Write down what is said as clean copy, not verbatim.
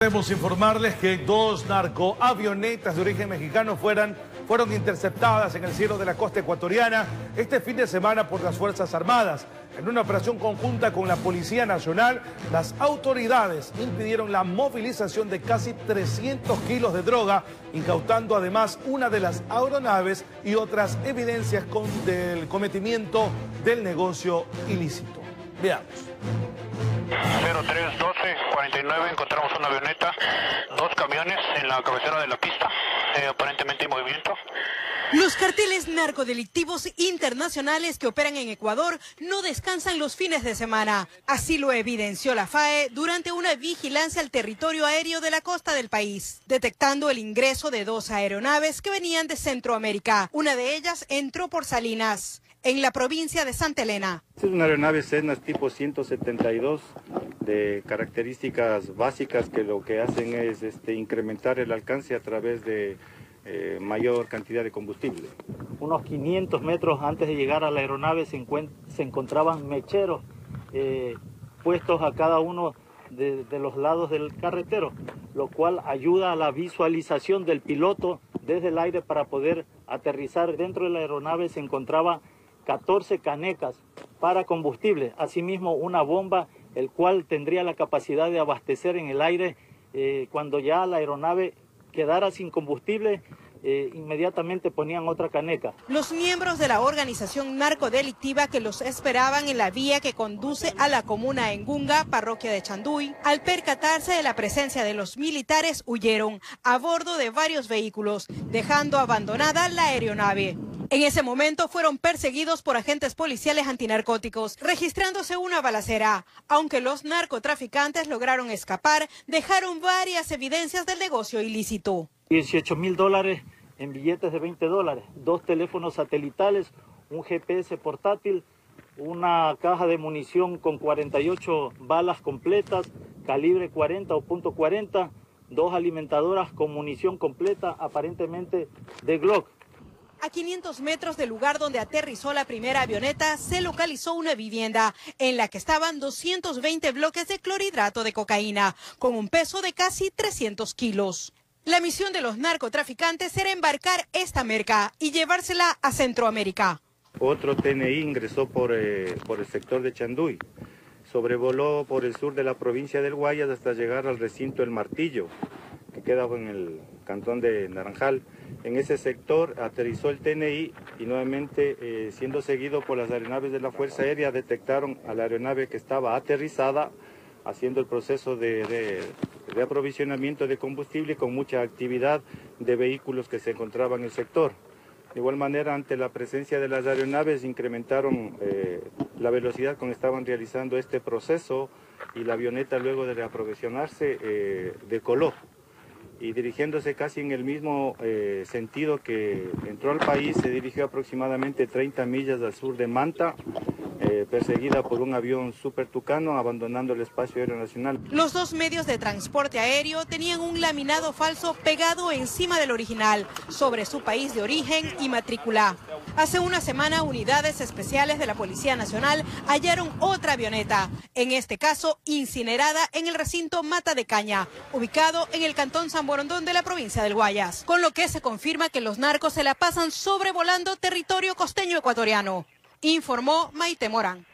Debemos informarles que dos narcoavionetas de origen mexicano fueron interceptadas en el cielo de la costa ecuatoriana este fin de semana por las Fuerzas Armadas. En una operación conjunta con la Policía Nacional, las autoridades impidieron la movilización de casi 300 kilos de droga, incautando además una de las aeronaves y otras evidencias del cometimiento del negocio ilícito. Veamos. 0312-49, encontramos una avioneta, dos camiones en la cabecera de la pista, aparentemente en movimiento. Los carteles narcodelictivos internacionales que operan en Ecuador no descansan los fines de semana. Así lo evidenció la FAE durante una vigilancia al territorio aéreo de la costa del país, detectando el ingreso de dos aeronaves que venían de Centroamérica. Una de ellas entró por Salinas, en la provincia de Santa Elena. Es una aeronave Cessna tipo 172 de características básicas que lo que hacen es incrementar el alcance a través de mayor cantidad de combustible. Unos 500 metros antes de llegar a la aeronave se encontraban mecheros puestos a cada uno de los lados del carretero, lo cual ayuda a la visualización del piloto desde el aire para poder aterrizar. Dentro de la aeronave se encontraba 14 canecas para combustible, asimismo una bomba, el cual tendría la capacidad de abastecer en el aire cuando ya la aeronave quedara sin combustible, inmediatamente ponían otra caneca. Los miembros de la organización narcodelictiva que los esperaban en la vía que conduce a la comuna Engunga, parroquia de Chanduy, al percatarse de la presencia de los militares, huyeron a bordo de varios vehículos, dejando abandonada la aeronave. En ese momento fueron perseguidos por agentes policiales antinarcóticos, registrándose una balacera. Aunque los narcotraficantes lograron escapar, dejaron varias evidencias del negocio ilícito. $18,000 en billetes de $20, dos teléfonos satelitales, un GPS portátil, una caja de munición con 48 balas completas, calibre 40 o .40, dos alimentadoras con munición completa, aparentemente de Glock. A 500 metros del lugar donde aterrizó la primera avioneta, se localizó una vivienda en la que estaban 220 bloques de clorhidrato de cocaína, con un peso de casi 300 kilos. La misión de los narcotraficantes era embarcar esta merca y llevársela a Centroamérica. Otro TNI ingresó por el sector de Chanduy, sobrevoló por el sur de la provincia del Guayas hasta llegar al recinto El Martillo, que queda en el cantón de Naranjal. En ese sector aterrizó el TNI y nuevamente, siendo seguido por las aeronaves de la Fuerza Aérea, detectaron a la aeronave que estaba aterrizada, haciendo el proceso de aprovisionamiento de combustible con mucha actividad de vehículos que se encontraban en el sector. De igual manera, ante la presencia de las aeronaves, incrementaron la velocidad con que estaban realizando este proceso y la avioneta, luego de reaprovisionarse, decoló. Y dirigiéndose casi en el mismo sentido que entró al país, se dirigió aproximadamente 30 millas al sur de Manta, perseguida por un avión Super Tucano, abandonando el espacio aéreo nacional. Los dos medios de transporte aéreo tenían un laminado falso pegado encima del original, sobre su país de origen y matrícula. Hace una semana, unidades especiales de la Policía Nacional hallaron otra avioneta, en este caso incinerada en el recinto Mata de Caña, ubicado en el cantón San Borondón de la provincia del Guayas, con lo que se confirma que los narcos se la pasan sobrevolando territorio costeño ecuatoriano, informó Maite Morán.